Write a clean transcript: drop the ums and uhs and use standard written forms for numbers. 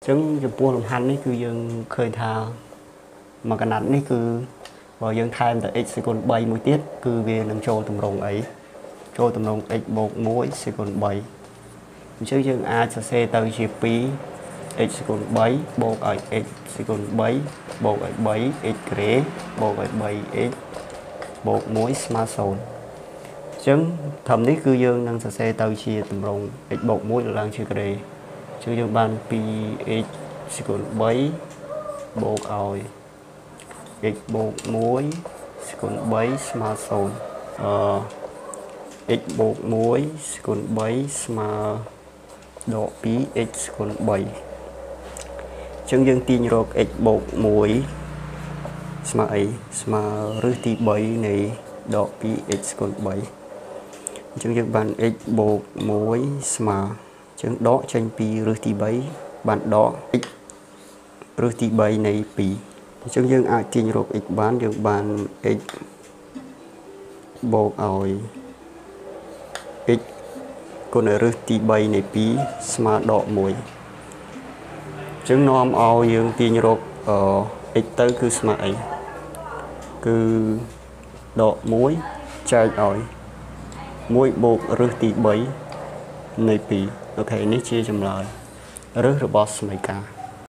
Chứng chụp bùa lồng hành này cứ dương khơi thà mà cái nắn này cứ vào dương time tại x sẽ còn 7 mũi tiết cứ về nằm trôi tầm rồng ấy trôi tầm rồng x một mũi sẽ còn 7 chứ dương a cho c tới chia pi x sẽ còn 7 bộ ở x sẽ còn 7 bộ ở 7 x rễ bộ ở 7 x bộ mũi smart zone chứng thầmนี้គឺយើងនឹងសរសេរទៅជាតម្រង x បូក1ឡើងជាការ៉េchứយើងបាន 2x សេគុណ3បូកឲ្យ x បូក1សេគុណ3ស្មើ0x បូក1សេគុណ3ស្មើដក 2x សេគុណ3អញ្ចឹងយើងទាញរក x បូក1ស្មើអីស្មើរឹសទី3នៃដក 2x សេគុណ3អញ្ចឹងយើងបាន x បូក1ស្មើចឹងដកចេញពីរឹសទី3បានដក x រឹសទី3នៃ2អញ្ចឹងយើងអាចទាញរក x បានយើងបាន x បូកឲ្យ x គុណរឹសទី3នៃ2ស្មើដក1អញ្ចឹងនាំឲ្យយើងទាញរកx ទៅគឺស្មើអីគឺដក1ចែកឲ្យ1បូករឹសទី3នៃ2អូខេនេះជាចម្លើយរឹសរបស់សមីការ